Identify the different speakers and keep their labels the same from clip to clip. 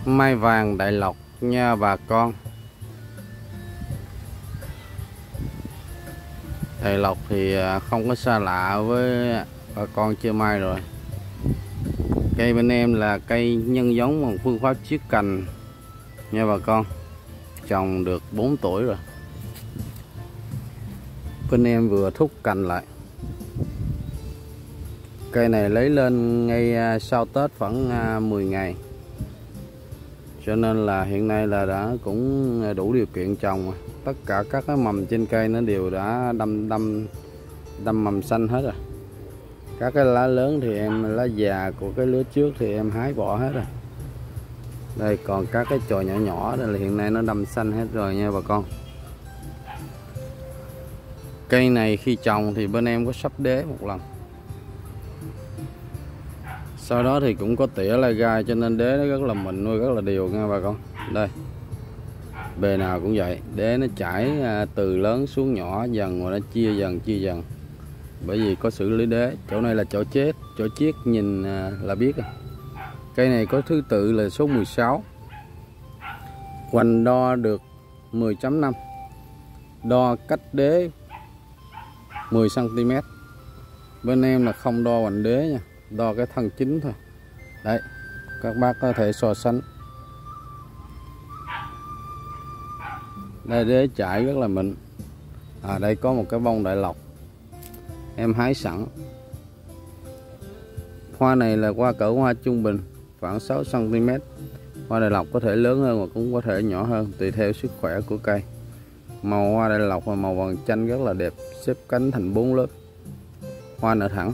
Speaker 1: Mai vàng Đại Lộc nha bà con. Đại Lộc thì không có xa lạ với bà con chơi mai rồi. Cây bên em là cây nhân giống bằng phương pháp chiết cành nha bà con. Trồng được 4 tuổi rồi. Bên em vừa thúc cành lại. Cây này lấy lên ngay sau Tết khoảng 10 ngày. Cho nên là hiện nay là đã cũng đủ điều kiện trồng. Tất cả các cái mầm trên cây nó đều đã đâm mầm xanh hết rồi. Các cái lá lớn thì lá già của cái lứa trước thì em hái bỏ hết rồi. Đây còn các cái chồi nhỏ nhỏ đây là hiện nay nó đâm xanh hết rồi nha bà con. Cây này khi trồng thì bên em có sắp đế một lần. Sau đó thì cũng có tỉa lai gai cho nên đế nó rất là mịn, nuôi rất là đều nha bà con. Đây. Bề nào cũng vậy, đế nó chảy từ lớn xuống nhỏ dần và nó chia dần. Bởi vì có xử lý đế. Chỗ này là chỗ chết, chỗ chiết nhìn là biết rồi. Cây này có thứ tự là số 16. Hoành đo được 10.5. Đo cách đế 10 cm. Bên em là không đo hoành đế nha, đo cái thân chính thôi. Đấy, các bác có thể so sánh. Đây đế chảy rất là mịn. Đây có một cái bông Đại Lộc em hái sẵn. Hoa này là hoa cỡ hoa trung bình, khoảng 6 cm. Hoa Đại Lộc có thể lớn hơn và cũng có thể nhỏ hơn tùy theo sức khỏe của cây. Màu hoa Đại Lộc và màu vàng chanh rất là đẹp, xếp cánh thành 4 lớp. Hoa nở thẳng.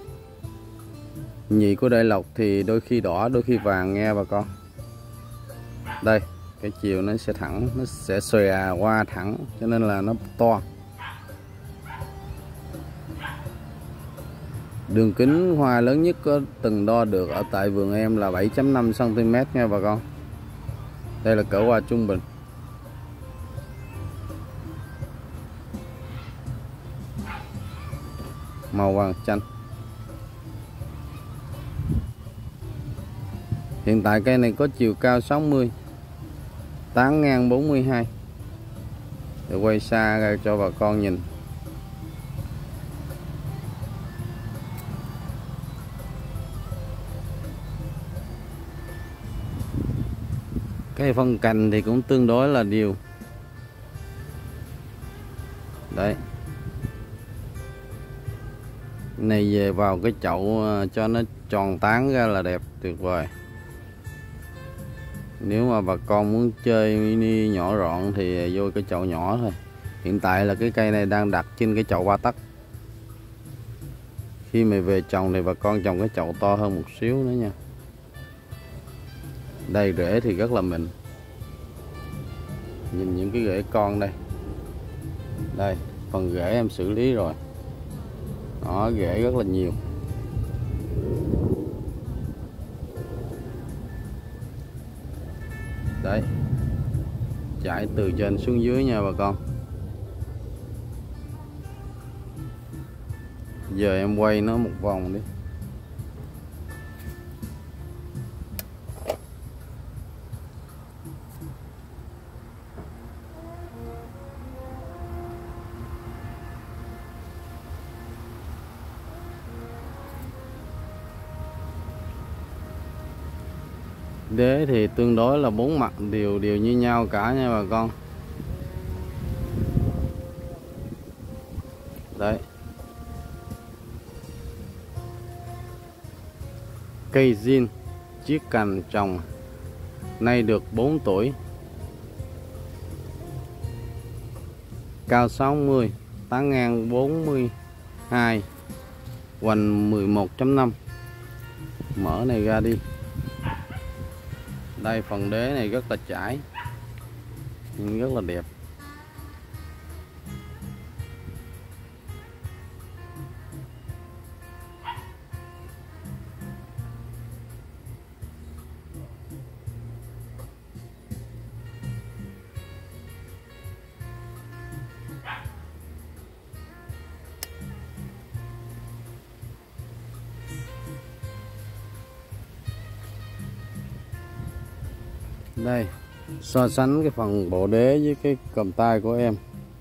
Speaker 1: Nhị của Đại Lộc thì đôi khi đỏ, đôi khi vàng nghe bà con. Đây, cái chiều nó sẽ thẳng, nó sẽ xòe hoa thẳng cho nên là nó to. Đường kính hoa lớn nhất có từng đo được ở tại vườn em là 7.5 cm nha bà con. Đây là cỡ hoa trung bình. Màu vàng chanh. Hiện tại cây này có chiều cao 60, tán ngang 42. Để quay xa ra cho bà con nhìn. Cái phân cành thì cũng tương đối là đều. Đấy. Này về vào cái chậu cho nó tròn tán ra là đẹp, tuyệt vời. Nếu mà bà con muốn chơi mini nhỏ gọn thì vô cái chậu nhỏ thôi. Hiện tại là cái cây này đang đặt trên cái chậu 3 tấc. Khi mà về trồng thì bà con trồng cái chậu to hơn một xíu nữa nha. Đây rễ thì rất là mịn. Nhìn những cái rễ con đây. Đây, phần rễ em xử lý rồi. Đó, rễ rất là nhiều. Đấy. Chảy từ trên xuống dưới nha bà con. Giờ em quay nó một vòng đi. Đế thì tương đối là 4 mặt đều như nhau cả nha bà con. Đấy. Cây zin chiết cành trồng nay được 4 tuổi. Cao 60, tán ngang 42, hoành 11.5. Mở này ra đi. Đây phần đế này rất là chảy, nhưng rất là đẹp. Đây, so sánh cái phần bộ đế với cái cầm tay của em,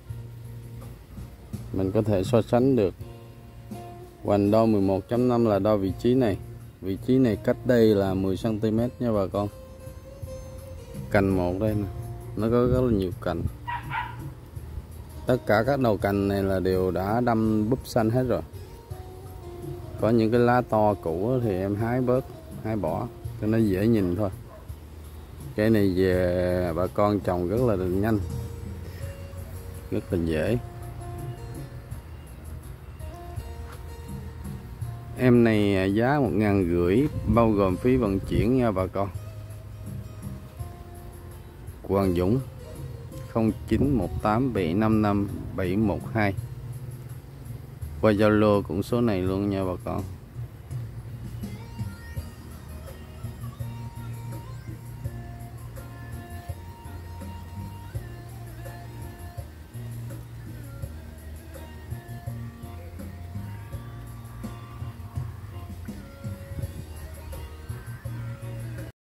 Speaker 1: mình có thể so sánh được. Hoành đo 11.5 là đo vị trí này. Vị trí này cách đây là 10 cm nha bà con. Cành một đây nè, nó có rất là nhiều cành. Tất cả các đầu cành này là đều đã đâm búp xanh hết rồi. Có những cái lá to cũ thì em hái bớt, hái bỏ cho nó dễ nhìn thôi. Cái này về bà con trồng rất là nhanh, rất là dễ. Em này giá 1.500 bao gồm phí vận chuyển nha bà con. Quang Dũng 0918755712. Qua Zalo cũng số này luôn nha bà con.